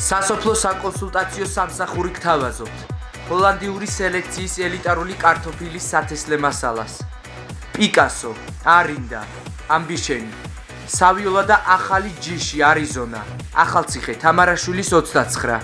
სასოფლო საკონსულტაციო სამსახური გთავაზობთ. ჰოლანდიური სელექციის ელიტარული კარტოფილის სათესლე მასალას. პიკასო, არინდა, ამბიშენი. სავიოლა და ახალი ჯიში, არიზონა. ახალციხე, თამარაშვილის 29.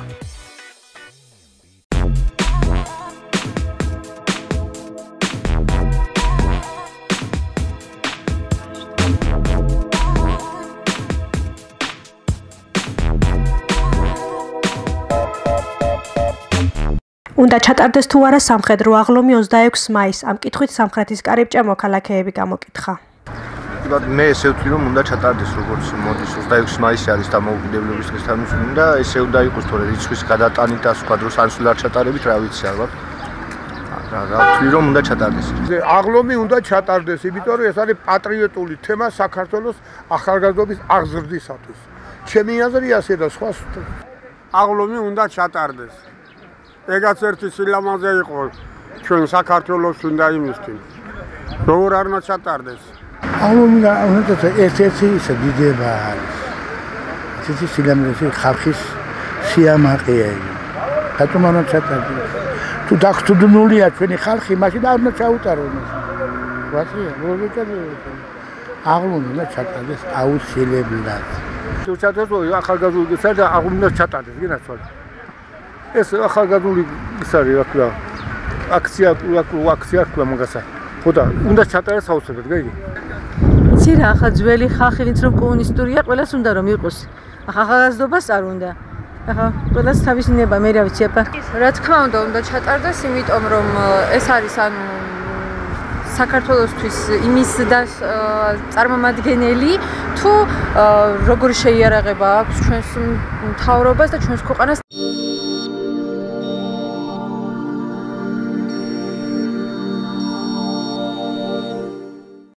უნდა ჩატარდეს თუ არა სამხედრო აღლუმი 26 მაისს ამ კითხვით სამხრეთის კარიბჭემ მოქალაქეები გამოკითხა. მე ესე ვთვლი რომ უნდა ჩატარდეს როგორც მოდის 26 მაისი არის დამოუკიდებლობის დღის თანხმობა და ესე უნდა იყოს თორე რიცხვის გადატანით და სხვა დროს ან სულ არ ჩატარებით რა ვიცი ალბათ. რა ვთვლი რომ უნდა ჩატარდეს. აღლუმი უნდა ჩატარდეს, იმიტომ რომ ეს არის პატრიოტული თემა საქართველოს ახალგაზრდობის აღზრდისათვის. ჩემი აზრია ასე და სხვა აღლუმი უნდა ჩატარდეს. ეგაც ერთი სილამაზე იყო ჩვენ საქართველოს უნდა იმისთვის. როგორ არ უნდა ჩატარდეს? აღლუმი ერთ-ერთი ისე დიდება არის. ეს სილამაზე ხალხის სიამაყეა. რატომ არ უნდა ჩატარდეს? თუ დაგწუდნულია ჩვენი ხალხი, მაშინ არ უნდა ჩაუტაროს. ვასია, როგორ ჩატარდეს? აღლუმი უნდა ჩატარდეს აუცილებლად. თუ ჩატარდეს ახალგაზრდობისა და აღლუმი უნდა ჩატარდეს, გინაცვალ. ეს ახალგაზრდული ის არის რა ქვია აქცია თქვა მაგასა ხო და უნდა ჩატარდეს აუცილებლად გაიგე იცი რა ახლა ძველი ხალხი ვინც რომ კომუნისტურია ყველას უნდა რომ იყოს ახალგაზრდობას არ უნდა ახლა ყველას თავისი ნება მე რა ვიცი აბა რა თქმა უნდა ჩატარდეს იმიტომ რომ ეს არის ანუ საქართველოსთვის იმის და წარმომადგენელი თუ როგორი შეიარაღება აქვს ჩვენს მთავრობას და ჩვენს ქვეყანას